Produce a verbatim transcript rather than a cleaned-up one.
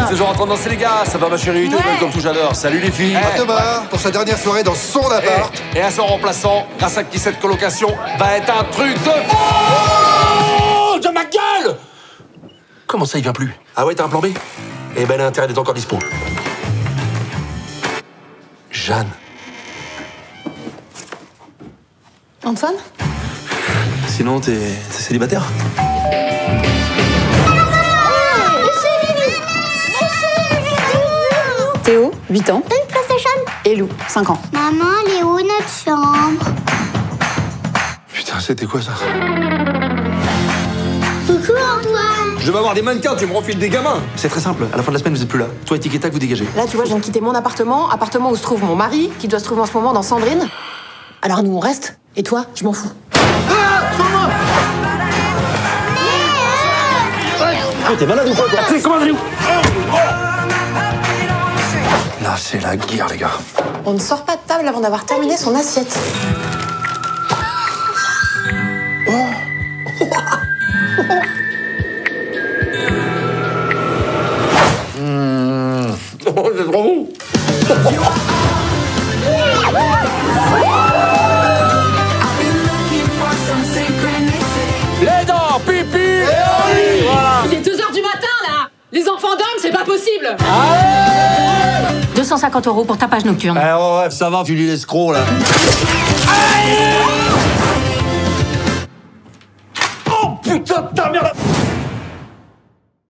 Faisons rentrer danser les gars, ça va ma chérie, tout comme tout j'adore. Salut les filles. À demain pour sa dernière soirée dans son appart. Et, et à son remplaçant, grâce à qui cette colocation va être un truc de... Oh de ma gueule. Comment ça, il vient plus? Ah ouais, t'as un plan B? Eh ben, l'intérêt est encore dispo. Jeanne. Antoine? Sinon, t'es célibataire? Théo, huit ans. Une PlayStation. Et Lou, cinq ans. Maman, elle est où notre chambre? Putain, c'était quoi ça? Coucou Antoine. Je vais avoir des mannequins, tu me refiles des gamins. C'est très simple, à la fin de la semaine, vous êtes plus là. Toi et Tic et Tac, vous dégagez. Là, tu vois, je viens de quitter mon appartement, appartement où se trouve mon mari, qui doit se trouver en ce moment dans Sandrine. Alors nous, on reste. Et toi, je m'en fous. Oh, t'es malade ou quoi, toi? T'es comment, Andrew? Là, c'est la guerre, les gars. On ne sort pas de table avant d'avoir terminé son assiette. Mmh. Oh, c'est trop bon. Les dents, pipi et oli. Voilà. Il est deux heures du matin, là. Les enfants dorment, c'est pas possible. Allez deux cent cinquante euros pour tapage nocturne. Eh ouais, ouais, ça va, tu lis l'escroc, là. Allez.